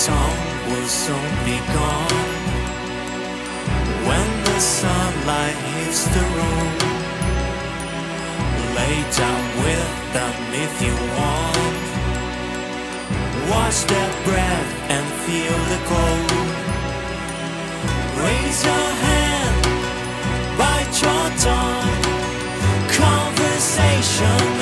song will soon be gone. When the sunlight hits the room, lay down with them if you want. Watch their breath and feel the cold. Raise your hand, bite your tongue. Conversation